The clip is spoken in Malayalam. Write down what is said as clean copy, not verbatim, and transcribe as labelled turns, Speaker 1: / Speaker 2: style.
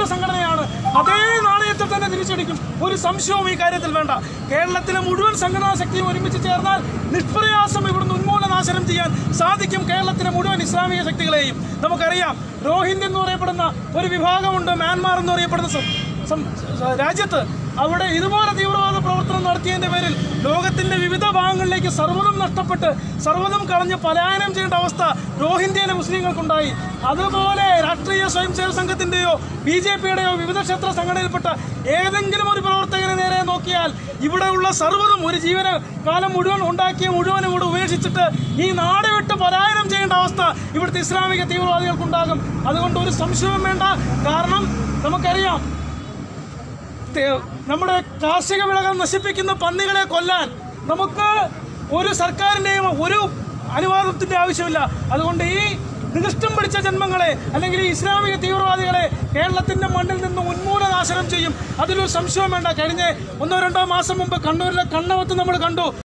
Speaker 1: വിമതരുടെ സംഘടനയാണ്. അതേ നാണയത്തിൽ തന്നെ തിരിച്ചടിക്കും. ഒരു സംശയവും ഈ കാര്യത്തിൽ വേണ്ട. കേരളത്തിലെ മുഴുവൻ സംഘടനാ ശക്തിയും ഒരുമിച്ച് ചേർന്നാൽ നിഷ്പ്രയാസം ഇവിടുന്ന് ഉന്മൂലനാശനം ചെയ്യാൻ സാധിക്കും കേരളത്തിലെ മുഴുവൻ ഇസ്ലാമിക ശക്തികളെയും. നമുക്കറിയാം, റോഹിംഗ്യ എന്ന് പറയപ്പെടുന്ന ഒരു വിഭാഗമുണ്ട് മ്യാൻമാർ എന്ന് പറയപ്പെടുന്ന രാജ്യത്ത്. അവിടെ ഇതുപോലെ തീവ്രവാദ പ്രവർത്തനം നടത്തിയതിൻ്റെ പേരിൽ ലോകത്തിൻ്റെ വിവിധ ഭാഗങ്ങളിലേക്ക് സർവ്വതും നഷ്ടപ്പെട്ട് സർവ്വതും കളഞ്ഞ് പലായനം ചെയ്യേണ്ട അവസ്ഥ റോഹിംഗ്യയിലെ മുസ്ലിങ്ങൾക്കുണ്ടായി. അതുപോലെ രാഷ്ട്രീയ സ്വയംസേവക സംഘത്തിൻ്റെയോ BJPയുടെയോ വിവിധ ക്ഷേത്ര സംഘടനയിൽപ്പെട്ട ഏതെങ്കിലും ഒരു പ്രവർത്തകനെ നേരെ നോക്കിയാൽ ഇവിടെയുള്ള സർവ്വതും ഒരു ജീവന കാലം മുഴുവൻ ഉണ്ടാക്കിയ മുഴുവനും കൂടെ ഉപേക്ഷിച്ചിട്ട് ഈ നാട് വിട്ട് പലായനം ചെയ്യേണ്ട അവസ്ഥ ഇവിടുത്തെ ഇസ്ലാമിക തീവ്രവാദികൾക്കുണ്ടാകും. അതുകൊണ്ട് ഒരു സംശയവും വേണ്ട. കാരണം നമുക്കറിയാം, നമ്മുടെ കാർഷിക വിളകൾ നശിപ്പിക്കുന്ന പന്നികളെ കൊല്ലാൻ നമുക്ക് ഒരു സർക്കാരിൻ്റെയും ഒരു അനുവാദത്തിൻ്റെ ആവശ്യമില്ല. അതുകൊണ്ട് ഈ നികൃഷ്ടം പിടിച്ച ജന്മങ്ങളെ അല്ലെങ്കിൽ ഈ ഇസ്ലാമിക തീവ്രവാദികളെ കേരളത്തിൻ്റെ മണ്ണിൽ നിന്ന് ഉന്മൂലനാശനം ചെയ്യും. അതിലൊരു സംശയവും വേണ്ട. കഴിഞ്ഞ 1-2 മാസം മുമ്പ് കണ്ണൂരിലെ കണ്ണവത്ത് നമ്മൾ കണ്ടു.